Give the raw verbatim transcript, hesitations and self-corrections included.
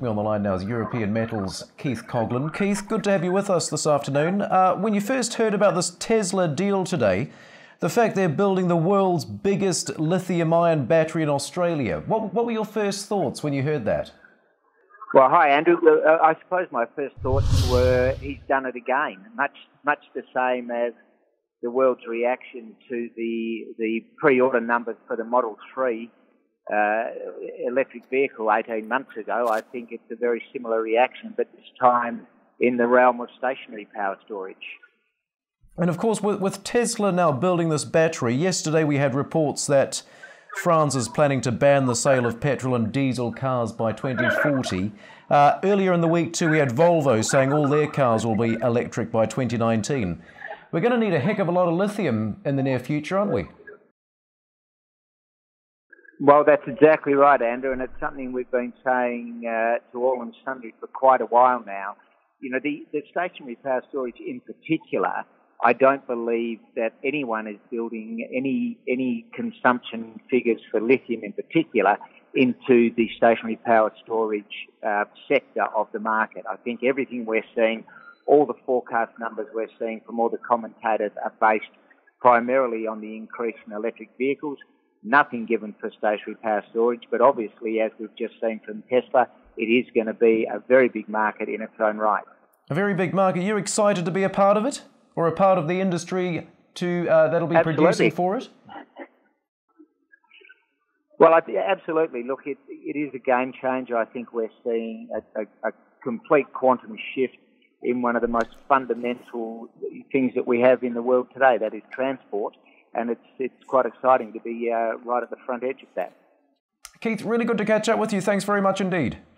With me on the line now is European Metals Keith Coughlan. Keith, good to have you with us this afternoon. Uh, when you first heard about this Tesla deal today, the fact they're building the world's biggest lithium-ion battery in Australia, what, what were your first thoughts when you heard that? Well, hi, Andrew. Uh, I suppose my first thoughts were he's done it again, much much the same as the world's reaction to the the pre-order numbers for the Model three uh, electric vehicle eighteen months ago. I think it's a very similar reaction, but this time in the realm of stationary power storage. And of course, with, with Tesla now building this battery, yesterday we had reports that France is planning to ban the sale of petrol and diesel cars by twenty forty. Uh, earlier in the week too, we had Volvo saying all their cars will be electric by twenty nineteen. We're going to need a heck of a lot of lithium in the near future, aren't we? Well, that's exactly right, Andrew, and it's something we've been saying uh, to all and sundry for quite a while now. You know, the, the stationary power storage in particular, I don't believe that anyone is building any any consumption figures for lithium in particular into the stationary power storage uh, sector of the market. I think everything we're seeing, all the forecast numbers we're seeing from all the commentators are based primarily on the increase in electric vehicles, nothing given for stationary power storage, but obviously, as we've just seen from Tesla, it is going to be a very big market in its own right. A very big market. You're excited to be a part of it? Or a part of the industry to uh, that'll be Absolutely. producing for it? Well, I, absolutely. Look, it, it is a game changer. I think we're seeing a, a, a complete quantum shift in one of the most fundamental things that we have in the world today, that is transport. And it's, it's quite exciting to be uh, right at the front edge of that. Keith, really good to catch up with you. Thanks very much indeed.